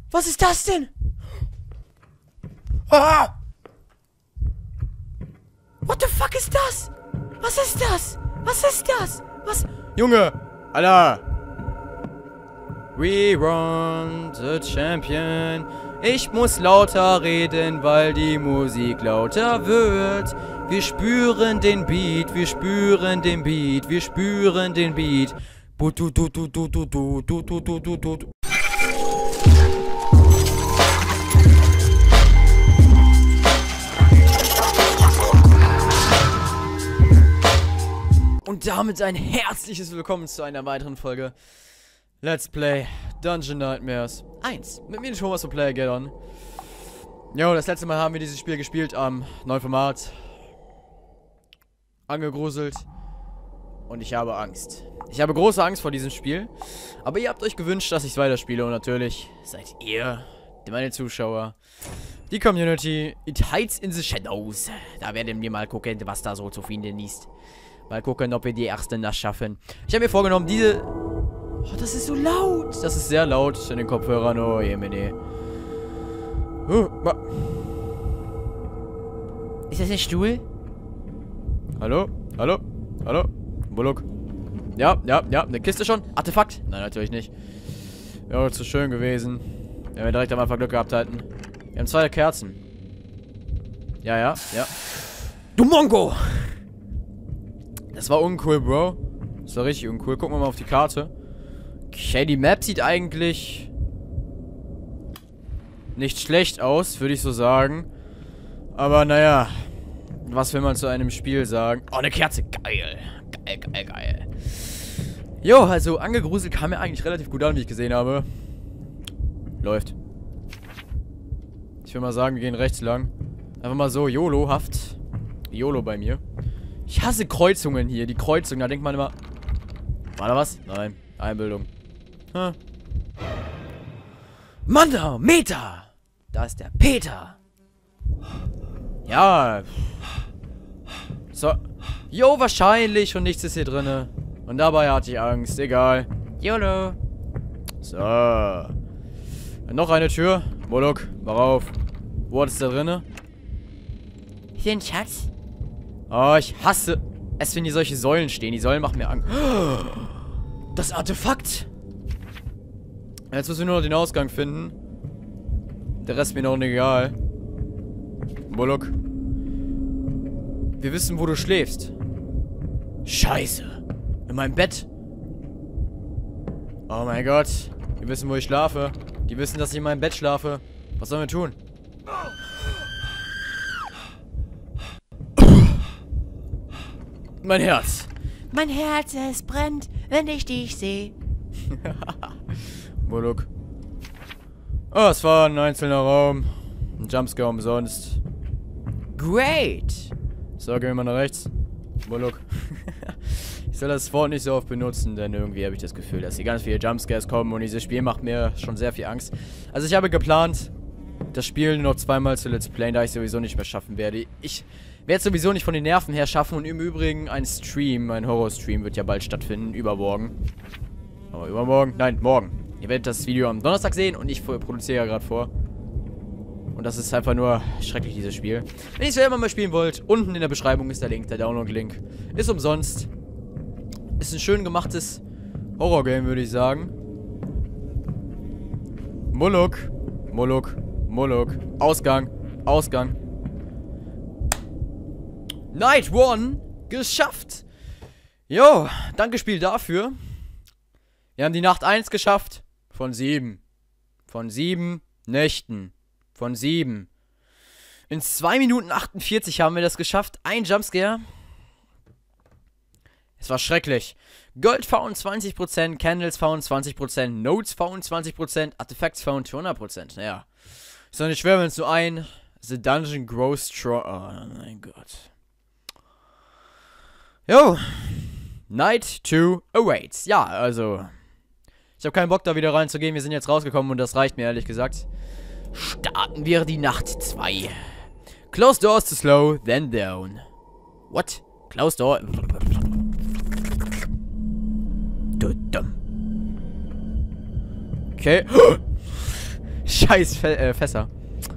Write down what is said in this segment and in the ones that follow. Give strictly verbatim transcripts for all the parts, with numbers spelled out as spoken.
Was ist das denn? Ah! What the fuck ist das? Was ist das? Was ist das? Was? Junge! Alter! We want the champion. Ich muss lauter reden, weil die Musik lauter wird. Wir spüren den Beat, wir spüren den Beat, wir spüren den Beat. Du, du, du, du, du, du, du, du, du, du, du. Und damit ein herzliches Willkommen zu einer weiteren Folge Let's Play Dungeon Nightmares eins. Mit mir Thomas von Playergeddon. Jo, das letzte Mal haben wir dieses Spiel gespielt am neuen Format. Angegruselt. Und ich habe Angst. Ich habe große Angst vor diesem Spiel. Aber ihr habt euch gewünscht, dass ich es weiterspiele. Und natürlich seid ihr, meine Zuschauer, die Community. It hides in the shadows. Da werden wir mal gucken, was da so zu finden ist. Mal gucken, ob wir die ersten das schaffen. Ich habe mir vorgenommen, diese... Oh, das ist so laut. Das ist sehr laut in den Kopfhörern. Oh, jemine. Uh, ist das ein Stuhl? Hallo? Hallo? Hallo? Bullock? Ja, ja, ja. Eine Kiste schon? Artefakt? Nein, natürlich nicht. Ja, zu schön gewesen. Wenn wir direkt am Anfang Glück gehabt hätten. Wir haben zwei Kerzen. Ja, ja, ja. Du Mongo! Das war uncool, Bro. Das war richtig uncool. Gucken wir mal auf die Karte. Okay, die Map sieht eigentlich nicht schlecht aus, würde ich so sagen. Aber naja, was will man zu einem Spiel sagen? Oh, eine Kerze. Geil. Geil, geil, geil. Jo, also angegruselt kam mir eigentlich relativ gut an, wie ich gesehen habe. Läuft. Ich will mal sagen, wir gehen rechts lang. Einfach mal so YOLO-haft. YOLO bei mir. Ich hasse Kreuzungen hier. Die Kreuzungen, da denkt man immer... War da was? Nein. Einbildung. Hm. Manda, Meta! Da ist der Peter. Ja. So. Jo, wahrscheinlich. Und nichts ist hier drinne. Und dabei hatte ich Angst. Egal. YOLO. So. Noch eine Tür. Moloch, mach auf. Wo ist da drinne? Hier ein Schatz. Oh, ich hasse es, wenn hier solche Säulen stehen. Die Säulen machen mir Angst. Das Artefakt. Jetzt müssen wir nur noch den Ausgang finden. Der Rest ist mir noch nicht egal. Bullock. Wir wissen, wo du schläfst. Scheiße. In meinem Bett. Oh mein Gott. Wir wissen, wo ich schlafe. Die wissen, dass ich in meinem Bett schlafe. Was sollen wir tun? Mein Herz. Mein Herz, es brennt, wenn ich dich sehe. Bullock. Oh, es war ein einzelner Raum. Ein Jumpscare umsonst. Great. So, gehen wir mal nach rechts. Bullock. Ich soll das Wort nicht so oft benutzen, denn irgendwie habe ich das Gefühl, dass hier ganz viele Jumpscares kommen und dieses Spiel macht mir schon sehr viel Angst. Also ich habe geplant, das Spiel nur noch zweimal zu Let's Playen, da ich sowieso nicht mehr schaffen werde. Ich werde sowieso nicht von den Nerven her schaffen und im Übrigen ein Stream, ein Horror-Stream wird ja bald stattfinden, übermorgen. Aber übermorgen? Nein, morgen. Ihr werdet das Video am Donnerstag sehen und ich produziere ja gerade vor. Und das ist einfach nur schrecklich, dieses Spiel. Wenn ihr es selber mal spielen wollt, unten in der Beschreibung ist der Link, der Download-Link. Ist umsonst. Ist ein schön gemachtes Horror-Game, würde ich sagen. Moloch. Moloch. Moloch. Ausgang. Ausgang. Night One. Geschafft. Jo, danke Spiel dafür. Wir haben die Nacht eins geschafft. Von sieben. Von sieben Nächten. Von sieben. In zwei Minuten achtundvierzig haben wir das geschafft. Ein Jumpscare. Es war schrecklich. Gold found zwanzig Prozent, Candles found zwanzig Prozent, Notes found zwanzig Prozent, Artifacts found hundert Prozent. Naja. Ist doch nicht schwer, wenn es nur ein The Dungeon grows strong. Oh mein Gott. Jo. Night two awaits. Ja, also. Ich habe keinen Bock, da wieder reinzugehen. Wir sind jetzt rausgekommen und das reicht mir, ehrlich gesagt. Starten wir die Nacht zwei. Close doors to slow, then down. What? Close door. Okay. Scheiß Fe äh, Fässer.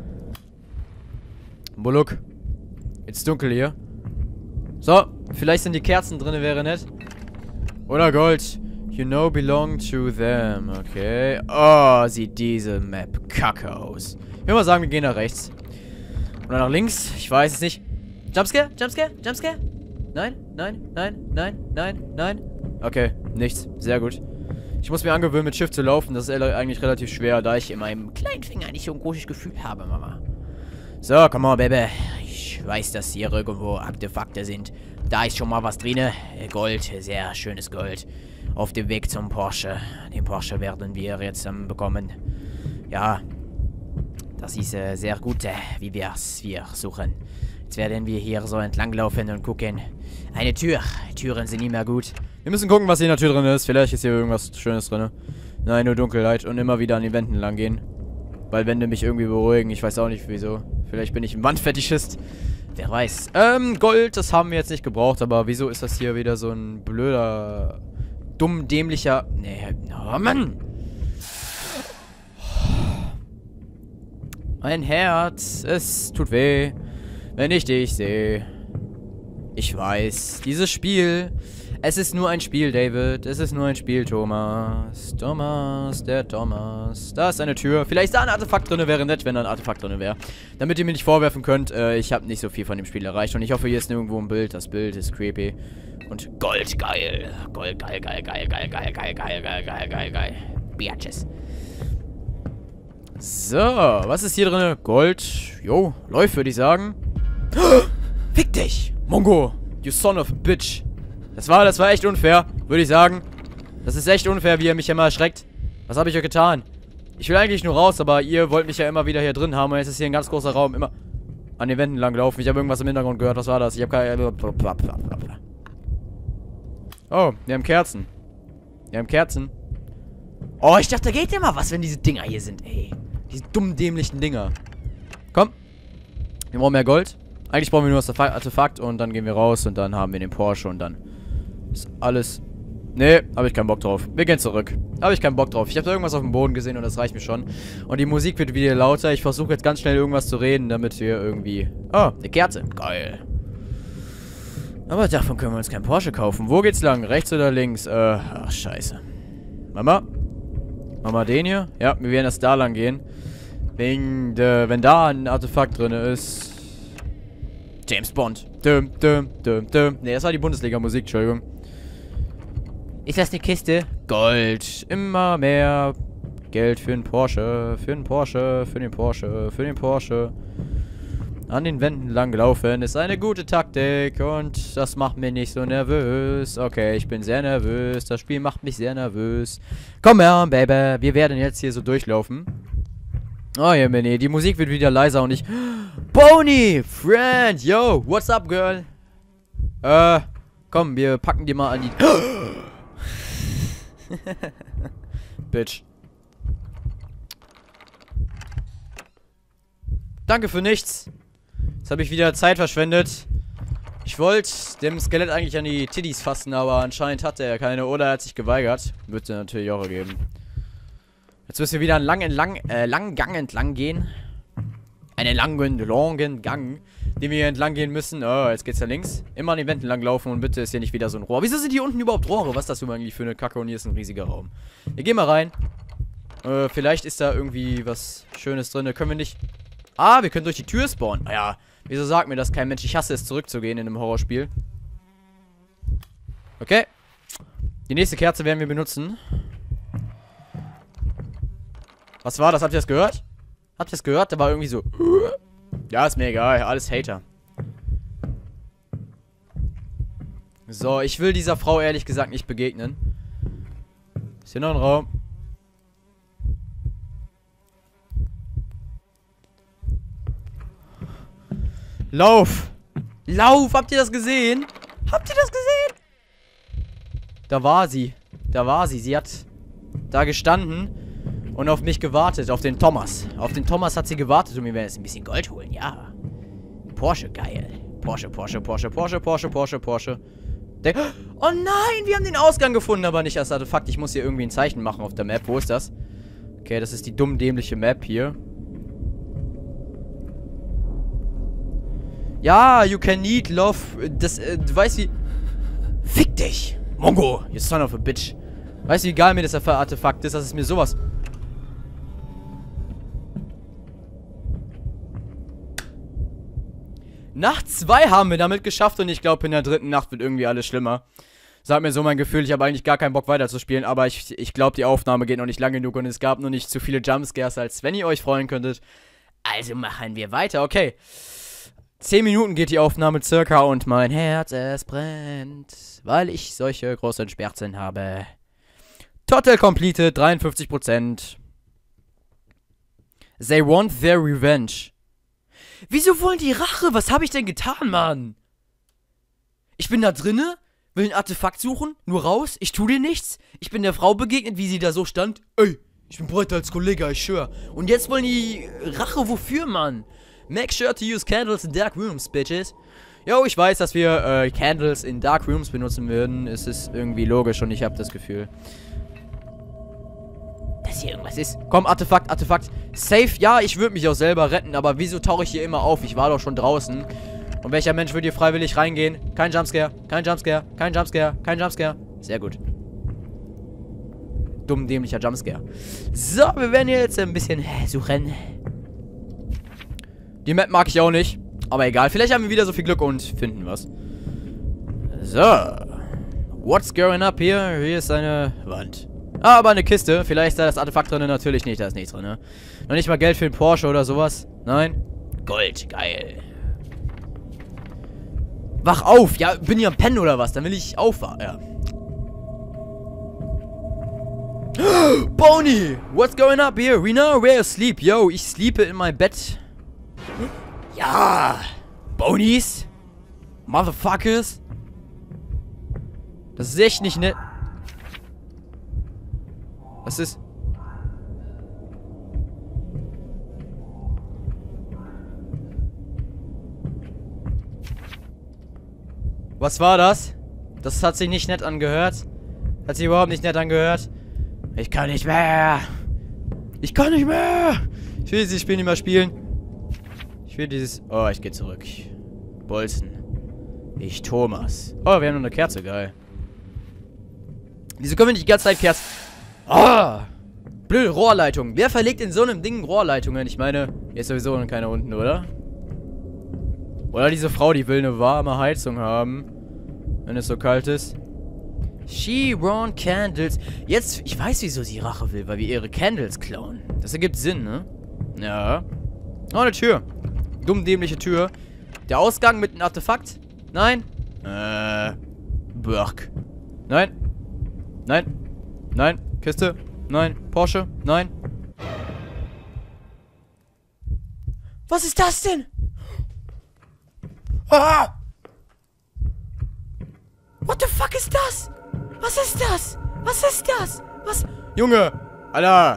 Bullock. Jetzt dunkel hier. So, vielleicht sind die Kerzen drin, wäre nett. Oder Gold. You know belong to them. Okay. Oh, sieht diese Map kacke aus. Ich will mal sagen, wir gehen nach rechts. Oder nach links. Ich weiß es nicht. Jumpscare? Jumpscare? Jumpscare? Nein? Nein? Nein? Nein? Nein? Nein? Okay, nichts. Sehr gut. Ich muss mir angewöhnen, mit Shift zu laufen. Das ist eigentlich relativ schwer, da ich in meinem kleinen Finger nicht so ein großes Gefühl habe, Mama. So, come on, Baby. Ich weiß, dass hier irgendwo Artefakte sind. Da ist schon mal was drin. Gold, sehr schönes Gold. Auf dem Weg zum Porsche. Den Porsche werden wir jetzt ähm, bekommen. Ja, das ist äh, sehr gut, äh, wie wir es wir suchen. Jetzt werden wir hier so entlang laufen und gucken. Eine Tür. Türen sind immer gut. Wir müssen gucken, was hier in der Tür drin ist. Vielleicht ist hier irgendwas Schönes drin. Nein, nur Dunkelheit und immer wieder an die Wänden lang gehen. Weil Wände mich irgendwie beruhigen. Ich weiß auch nicht wieso. Vielleicht bin ich ein Wandfetischist. Wer weiß. Ähm, Gold, das haben wir jetzt nicht gebraucht. Aber wieso ist das hier wieder so ein blöder, dumm, dämlicher... Nee, oh Mann. Mein Herz, es tut weh, wenn ich dich sehe. Ich weiß, dieses Spiel... Es ist nur ein Spiel, David. Es ist nur ein Spiel, Thomas. Thomas, der Thomas. Da ist eine Tür. Vielleicht ist da ein Artefakt drin. Wäre nett, wenn da ein Artefakt drin wäre. Damit ihr mir nicht vorwerfen könnt, äh, ich habe nicht so viel von dem Spiel erreicht. Und ich hoffe, hier ist nirgendwo ein Bild. Das Bild ist creepy. Und Gold, geil. Gold, geil, geil, geil, geil, geil, geil, geil, geil, geil, geil, geil. Bitches. So, was ist hier drin? Gold. Jo, läuft, würde ich sagen. Fick dich, Mongo. You son of a bitch. Das war, das war echt unfair, würde ich sagen. Das ist echt unfair, wie ihr mich immer erschreckt. Was habe ich euch getan? Ich will eigentlich nur raus, aber ihr wollt mich ja immer wieder hier drin haben. Und jetzt ist hier ein ganz großer Raum, immer an den Wänden lang laufen. Ich habe irgendwas im Hintergrund gehört. Was war das? Ich habe keine... Oh, wir haben Kerzen. Wir haben Kerzen. Oh, ich dachte, da geht ja mal was, wenn diese Dinger hier sind, ey. Diese dummen, dämlichen Dinger. Komm. Wir brauchen mehr Gold. Eigentlich brauchen wir nur das Artefakt und dann gehen wir raus und dann haben wir den Porsche und dann ist alles... Nee, habe ich keinen Bock drauf. Wir gehen zurück. Habe ich keinen Bock drauf. Ich habe da irgendwas auf dem Boden gesehen und das reicht mir schon. Und die Musik wird wieder lauter. Ich versuche jetzt ganz schnell irgendwas zu reden, damit wir irgendwie... Oh, eine Kerze. Geil. Aber davon können wir uns keinen Porsche kaufen. Wo geht's lang? Rechts oder links? Äh, ach, scheiße. Mama? Mama, den hier? Ja, wir werden erst da lang gehen. Wegen, de, wenn da ein Artefakt drin ist... James Bond. Dum, dum, dum, dum. Ne, das war die Bundesliga-Musik, Entschuldigung. Ist das eine Kiste? Gold. Immer mehr Geld für den Porsche. Für den Porsche. Für den Porsche. Für den Porsche. An den Wänden lang laufen ist eine gute Taktik. Und das macht mich nicht so nervös. Okay, ich bin sehr nervös. Das Spiel macht mich sehr nervös. Komm her, Baby. Wir werden jetzt hier so durchlaufen. Oh ja, Manny, die Musik wird wieder leiser und ich... Pony! Friend! Yo! What's up, girl? Äh, komm, wir packen die mal an die... Bitch. Danke für nichts. Jetzt habe ich wieder Zeit verschwendet. Ich wollte dem Skelett eigentlich an die Titties fassen, aber anscheinend hatte er keine oder er hat sich geweigert. Wird er natürlich auch ergeben. Jetzt müssen wir wieder einen langen, lang, äh, langen Gang entlang gehen. Einen langen, langen Gang, den wir hier entlang gehen müssen. Oh, jetzt geht's da links. Immer an den Wänden lang laufen und bitte ist hier nicht wieder so ein Rohr. Wieso sind hier unten überhaupt Rohre? Was ist das eigentlich für eine Kacke? Und hier ist ein riesiger Raum. Wir gehen mal rein. Äh, vielleicht ist da irgendwie was Schönes drin. Können wir nicht... Ah, wir können durch die Tür spawnen. Naja, wieso sagt mir das kein Mensch? Ich hasse es, zurückzugehen in einem Horrorspiel. Okay. Die nächste Kerze werden wir benutzen. Was war das? Habt ihr das gehört? Habt ihr das gehört? Da war irgendwie so... Ja, ist mir egal. Alles Hater. So, ich will dieser Frau ehrlich gesagt nicht begegnen. Ist hier noch ein Raum? Lauf! Lauf! Habt ihr das gesehen? Habt ihr das gesehen? Da war sie. Da war sie. Sie hat da gestanden und auf mich gewartet. Auf den Thomas. Auf den Thomas hat sie gewartet und wir werden jetzt ein bisschen Gold holen. Ja. Porsche, geil. Porsche, Porsche, Porsche, Porsche, Porsche, Porsche, Porsche. Der oh nein, wir haben den Ausgang gefunden, aber nicht das Artefakt. Ich muss hier irgendwie ein Zeichen machen auf der Map. Wo ist das? Okay, das ist die dumm dämliche Map hier. Ja, you can need love. Das, äh, du weißt wie... Fick dich! Mongo! You son of a bitch. Weißt du, wie egal mir das Artefakt ist? Das ist mir sowas... Nacht zwei haben wir damit geschafft und ich glaube, in der dritten Nacht wird irgendwie alles schlimmer. Sagt mir so mein Gefühl, ich habe eigentlich gar keinen Bock weiterzuspielen, aber ich, ich glaube, die Aufnahme geht noch nicht lang genug und es gab noch nicht zu viele Jumpscares, als wenn ihr euch freuen könntet. Also machen wir weiter, okay. Zehn Minuten geht die Aufnahme circa und mein Herz, es brennt, weil ich solche großen Schmerzen habe. Total completed, dreiundfünfzig Prozent. They want their revenge. Wieso wollen die Rache? Was habe ich denn getan, Mann? Ich bin da drinne, will ein Artefakt suchen, nur raus, ich tu dir nichts. Ich bin der Frau begegnet, wie sie da so stand. Ey, ich bin breiter als Kollege, ich schwör. Und jetzt wollen die Rache wofür, Mann? Make sure to use candles in dark rooms, bitches. Jo, ich weiß, dass wir äh, Candles in dark rooms benutzen würden. Es ist irgendwie logisch und ich habe das Gefühl, dass hier irgendwas ist. Komm, Artefakt, Artefakt. Safe, ja, ich würde mich auch selber retten, aber wieso tauche ich hier immer auf? Ich war doch schon draußen. Und welcher Mensch würde hier freiwillig reingehen? Kein Jumpscare, kein Jumpscare, kein Jumpscare, kein Jumpscare. Sehr gut. Dumm, dämlicher Jumpscare. So, wir werden hier jetzt ein bisschen suchen. Die Map mag ich auch nicht. Aber egal, vielleicht haben wir wieder so viel Glück und finden was. So. What's going up here? Hier ist eine Wand. Ah, aber eine Kiste. Vielleicht ist da das Artefakt drin. Natürlich nicht, da ist nichts drin. Ne? Noch nicht mal Geld für einen Porsche oder sowas. Nein. Gold, geil. Wach auf. Ja, bin ich am Pennen oder was? Dann will ich aufwachen. Ja. Bonnie! What's going up here? We know where you sleep. Yo, ich sleepe in mein Bett. Ja! Bonies! Motherfuckers! Das ist echt nicht nett. Was ist? Was war das? Das hat sich nicht nett angehört. Hat sich überhaupt nicht nett angehört. Ich kann nicht mehr. Ich kann nicht mehr. Ich will dieses Spiel nicht mehr spielen. Ich will dieses... Oh, ich gehe zurück. Bolzen. Ich, Thomas. Oh, wir haben noch eine Kerze, geil. Wieso können wir nicht die ganze Zeit Kerzen... Oh! Blöde Rohrleitung. Wer verlegt in so einem Ding Rohrleitungen? Ich meine, hier ist sowieso noch keiner unten, oder? Oder diese Frau, die will eine warme Heizung haben. Wenn es so kalt ist. She want candles. Jetzt, ich weiß, wieso sie Rache will, weil wir ihre Candles klauen. Das ergibt Sinn, ne? Ja. Oh, eine Tür. Dumm dämliche Tür. Der Ausgang mit einem Artefakt? Nein. Äh. Burg. Nein. Nein. Nein. Kiste. Nein. Porsche. Nein. Was ist das denn? Ah! What the fuck ist das? Was ist das? Was ist das? Was? Junge! Alter!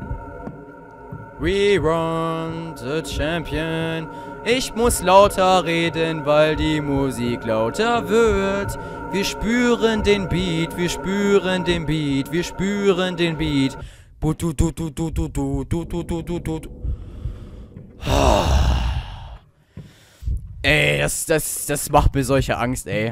We want the champion. Ich muss lauter reden, weil die Musik lauter wird. Wir spüren den Beat, wir spüren den Beat, wir spüren den Beat. Du du du du du du du du du du du du. Ey, das, das, das macht mir solche Angst, ey.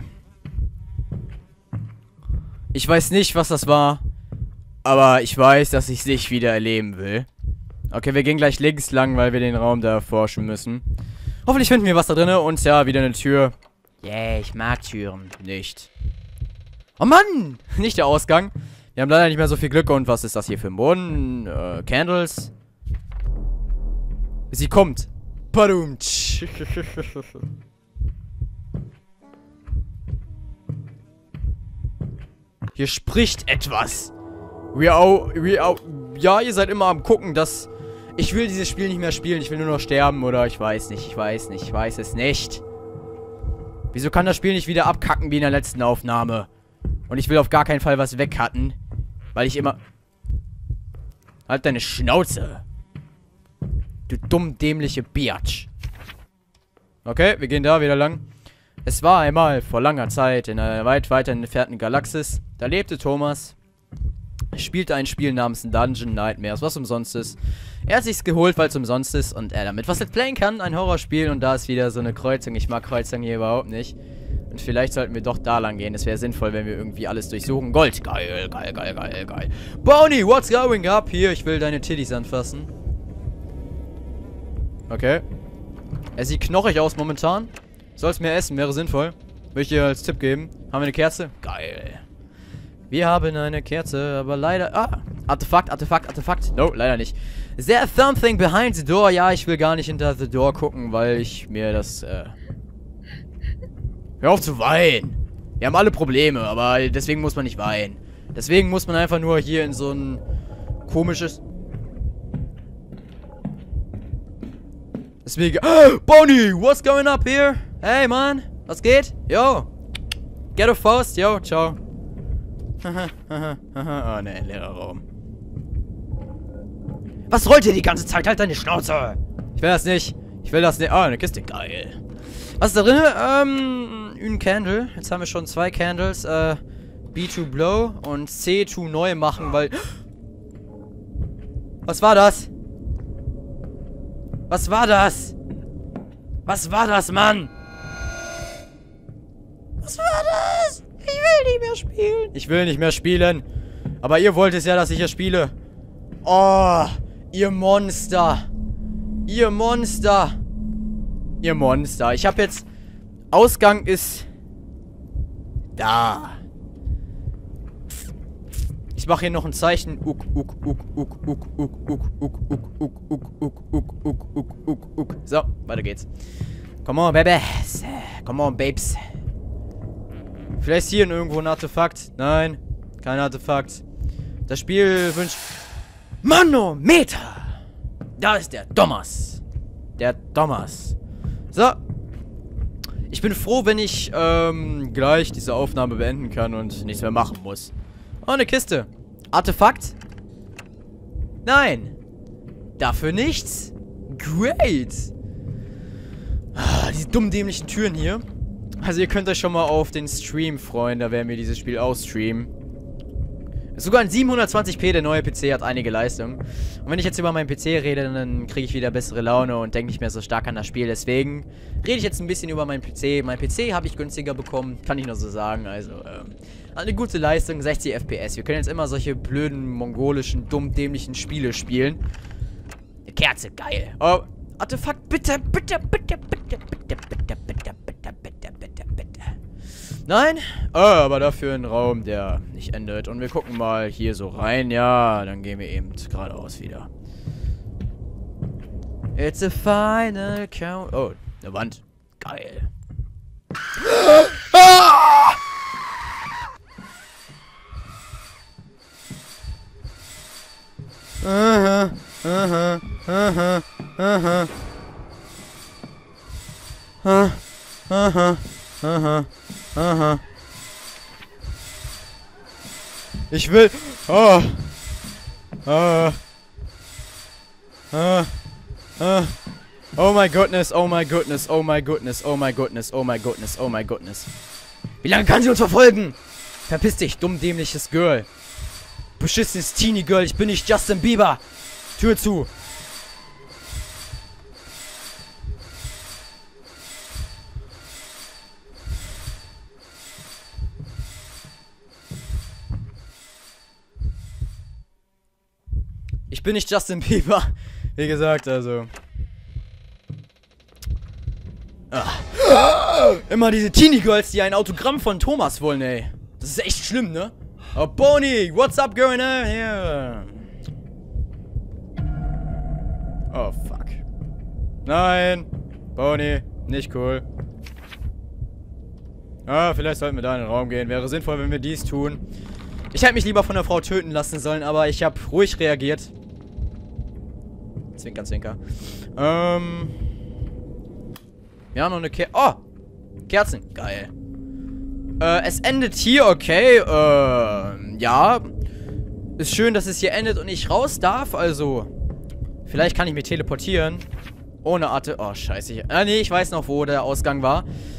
Ich weiß nicht, was das war. Aber ich weiß, dass ich es nicht wieder erleben will. Okay, wir gehen gleich links lang, weil wir den Raum da erforschen müssen. Hoffentlich finden wir was da drin. Und ja, wieder eine Tür. Yeah, ich mag Türen nicht. Oh Mann! Nicht der Ausgang. Wir haben leider nicht mehr so viel Glück. Und was ist das hier für ein Boden? Äh, Candles. Sie kommt. Padum. Hier spricht etwas. We are, we are, ja, ihr seid immer am gucken, dass... Ich will dieses Spiel nicht mehr spielen. Ich will nur noch sterben. Oder ich weiß nicht. Ich weiß nicht. Ich weiß es nicht. Wieso kann das Spiel nicht wieder abkacken wie in der letzten Aufnahme? Und ich will auf gar keinen Fall was wegcutten. Weil ich immer... Halt deine Schnauze. Du dumm dämliche Biatch. Okay, wir gehen da wieder lang. Es war einmal vor langer Zeit in einer weit weiter entfernten Galaxis. Da lebte Thomas. spielt ein Spiel namens Dungeon Nightmares, was umsonst ist. Er hat sich's geholt, weil es umsonst ist und er damit was let's playen kann, ein Horrorspiel, und da ist wieder so eine Kreuzung. Ich mag Kreuzungen hier überhaupt nicht. Und vielleicht sollten wir doch da lang gehen. Es wäre sinnvoll, wenn wir irgendwie alles durchsuchen. Gold. Geil, geil, geil, geil, geil. Bonnie, what's going up? Hier, ich will deine Titties anfassen. Okay. Er sieht knochig aus momentan. Soll's mehr essen, wäre sinnvoll. Will ich dir als Tipp geben. Haben wir eine Kerze? Geil. Wir haben eine Kerze, aber leider... Ah, Artefakt, Artefakt, Artefakt. No, leider nicht. Is there something behind the door? Ja, ich will gar nicht hinter the door gucken, weil ich mir das... Äh Hör auf zu weinen. Wir haben alle Probleme, aber deswegen muss man nicht weinen. Deswegen muss man einfach nur hier in so ein komisches... Deswegen... Oh, Bonnie, what's going up here? Hey, Mann, was geht? Yo. Get a Faust, yo, ciao. Oh, ne, leerer Raum. Was rollt ihr die ganze Zeit? Halt deine Schnauze. Ich will das nicht. Ich will das nicht. Oh, eine Kiste, geil. Was ist da drin? Ähm, ein Candle. Jetzt haben wir schon zwei Candles. Äh, B to blow und C to neu machen, weil... Was war das? Was war das? Was war das, Mann? Was war das? Ich will nicht mehr spielen. Ich will nicht mehr spielen. Aber ihr wollt es ja, dass ich hier spiele. Oh, ihr Monster. Ihr Monster. Ihr Monster. Ich habe jetzt... Ausgang ist... Da. Ich mache hier noch ein Zeichen. Uk, uk, uk, uk, uk, uk, uk, uk, uk, uk, uk, uk, uk, uk, uk, uk, uk. So, weiter geht's. Come on, Babes. Come on, Babes. Vielleicht hier irgendwo ein Artefakt. Nein, kein Artefakt. Das Spiel wünscht... Manometer! Da ist der Thomas. Der Thomas. So. Ich bin froh, wenn ich ähm, gleich diese Aufnahme beenden kann und nichts mehr machen muss. Oh, eine Kiste. Artefakt? Nein. Dafür nichts? Great. Ah, diese dummen, dämlichen Türen hier. Also ihr könnt euch schon mal auf den Stream freuen, da werden wir dieses Spiel ausstreamen. Sogar in siebenhundertzwanzig p, der neue P C hat einige Leistung. Und wenn ich jetzt über meinen P C rede, dann kriege ich wieder bessere Laune und denke nicht mehr so stark an das Spiel. Deswegen rede ich jetzt ein bisschen über meinen P C. Mein P C habe ich günstiger bekommen, kann ich nur so sagen. Also, ähm, eine gute Leistung, sechzig F P S. Wir können jetzt immer solche blöden, mongolischen, dumm, dämlichen Spiele spielen. Eine Kerze, geil. Oh, Artefakt, bitte, bitte, bitte, bitte, bitte, bitte, bitte, bitte, bitte, bitte, bitte. Nein? Oh, aber dafür ein Raum, der nicht endet. Und wir gucken mal hier so rein. Ja, dann gehen wir eben geradeaus wieder. It's a final count. Oh, eine Wand. Geil. Ah! Aha, aha, aha, aha. Aha, aha, aha, aha. Ich will... Oh. Ah. Ah. Ah. Oh my goodness, oh my goodness, oh my goodness, oh my goodness, oh my goodness, oh my goodness. Wie lange kann sie uns verfolgen? Verpiss dich, dumm dämliches Girl. Beschissenes Teenie Girl, ich bin nicht Justin Bieber. Tür zu. Ich bin nicht Justin Bieber. Wie gesagt, also. Ah. Immer diese Teenie Girls, die ein Autogramm von Thomas wollen, ey. Das ist echt schlimm, ne? Oh, Bonnie, what's up going on here? Oh, fuck. Nein. Bonnie, nicht cool. Ah, vielleicht sollten wir da in den Raum gehen. Wäre sinnvoll, wenn wir dies tun. Ich hätte mich lieber von der Frau töten lassen sollen, aber ich habe ruhig reagiert. Zwinker, zwinker. Ähm. Wir haben noch eine Kerze. Oh! Kerzen. Geil. Äh, es endet hier, okay. Äh, ja. Ist schön, dass es hier endet und ich raus darf, also. Vielleicht kann ich mich teleportieren. Ohne Arte. Oh, scheiße. Ah, nee, ich weiß noch, wo der Ausgang war.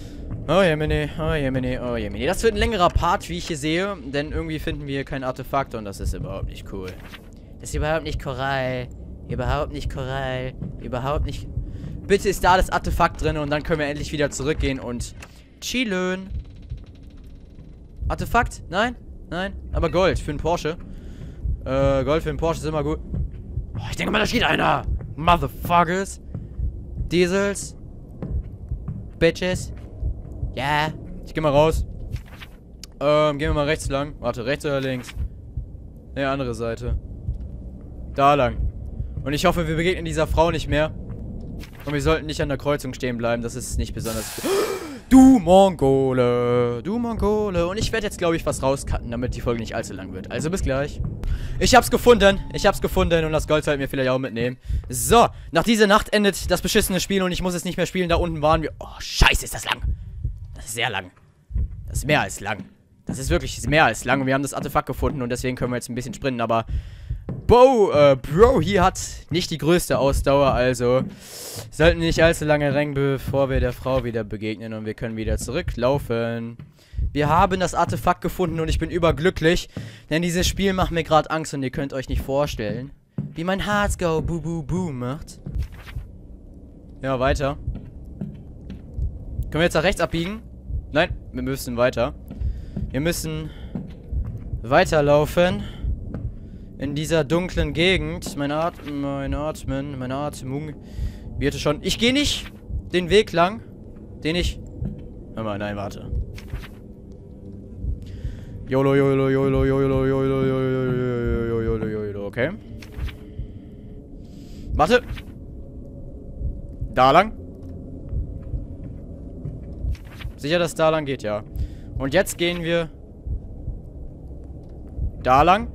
Oh Jemini, oh Jemini, oh Jemini. Das wird ein längerer Part, wie ich hier sehe. Denn irgendwie finden wir kein Artefakt und das ist überhaupt nicht cool. Das ist überhaupt nicht Korall. Überhaupt nicht Korall. Überhaupt nicht... Bitte ist da das Artefakt drin und dann können wir endlich wieder zurückgehen und chillen. Artefakt? Nein? Nein? Aber Gold für einen Porsche. Äh, Gold für einen Porsche ist immer gut. Oh, ich denke mal, da steht einer. Motherfuckers. Diesels. Bitches. Ja. Ich geh mal raus. Ähm, gehen wir mal rechts lang. Warte, rechts oder links? Ne, andere Seite. Da lang. Und ich hoffe, wir begegnen dieser Frau nicht mehr. Und wir sollten nicht an der Kreuzung stehen bleiben. Das ist nicht besonders... Du Mongole. Du Mongole. Und ich werde jetzt, glaube ich, was rauscutten, damit die Folge nicht allzu lang wird. Also bis gleich. Ich hab's gefunden. Ich hab's gefunden. Und das Gold sollten wir vielleicht auch mitnehmen. So. Nach dieser Nacht endet das beschissene Spiel und ich muss es nicht mehr spielen. Da unten waren wir... Oh, scheiße, ist das lang. Das ist sehr lang. Das ist mehr als lang. Das ist wirklich mehr als lang. Und wir haben das Artefakt gefunden und deswegen können wir jetzt ein bisschen sprinten. Aber... Bo, äh, Bro hier hat nicht die größte Ausdauer, also sollten nicht allzu lange rennen, bevor wir der Frau wieder begegnen und wir können wieder zurücklaufen. Wir haben das Artefakt gefunden und ich bin überglücklich, denn dieses Spiel macht mir gerade Angst und ihr könnt euch nicht vorstellen, wie mein Herz go boo boo boo macht. Ja, weiter. Können wir jetzt nach rechts abbiegen? Nein, wir müssen weiter. Wir müssen weiterlaufen. In dieser dunklen Gegend. Mein Atmen, mein Atmen, meine Atmung wird schon. Ich gehe nicht den Weg lang, den ich... Hör mal, nein, warte. YOLO, YOLO, YOLO, YOLO, YOLO, YOLO, YOLO, YOLO, okay. Warte. Da lang. Sicher, dass da lang geht, ja. Und jetzt gehen wir da lang.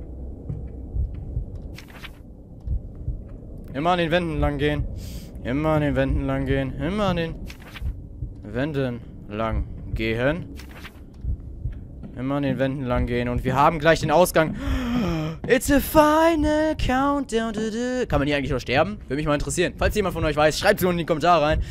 Immer an den Wänden lang gehen. Immer an den Wänden lang gehen. Immer an den Wänden lang gehen. Immer an den Wänden lang gehen. Und wir haben gleich den Ausgang. It's a final countdown. Kann man hier eigentlich noch sterben? Würde mich mal interessieren. Falls jemand von euch weiß, schreibt es unten in die Kommentare rein.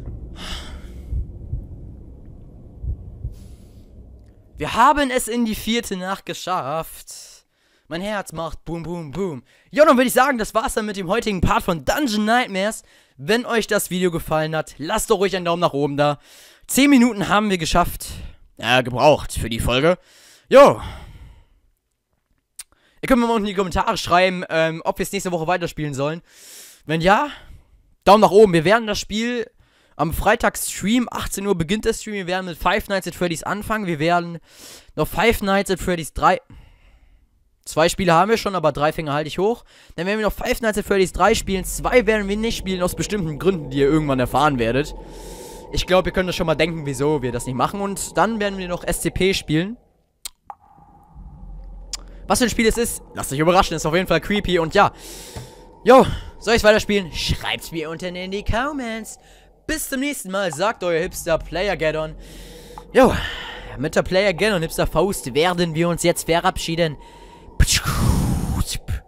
Wir haben es in die vierte Nacht geschafft. Mein Herz macht boom, boom, boom. Ja, dann würde ich sagen, das war's dann mit dem heutigen Part von Dungeon Nightmares. Wenn euch das Video gefallen hat, lasst doch ruhig einen Daumen nach oben da. Zehn Minuten haben wir geschafft. Äh, gebraucht für die Folge. Jo. Ihr könnt mir mal unten in die Kommentare schreiben, ähm, ob wir es nächste Woche weiterspielen sollen. Wenn ja, Daumen nach oben. Wir werden das Spiel am Freitag streamen. achtzehn Uhr beginnt der Stream. Wir werden mit Five Nights at Freddy's anfangen. Wir werden noch Five Nights at Freddy's drei... Zwei Spiele haben wir schon, aber drei Finger halte ich hoch. Dann werden wir noch Five Nights at Freddy's drei spielen. Zwei werden wir nicht spielen, aus bestimmten Gründen, die ihr irgendwann erfahren werdet. Ich glaube, ihr könnt euch schon mal denken, wieso wir das nicht machen. Und dann werden wir noch S C P spielen. Was für ein Spiel es ist, lasst euch überraschen. Ist auf jeden Fall creepy. Und ja, jo, soll ich weiterspielen? Schreibt's mir unten in die Comments. Bis zum nächsten Mal, sagt euer Hipster Player-Geddon. Jo, mit der Player-Geddon Hipster Faust werden wir uns jetzt verabschieden.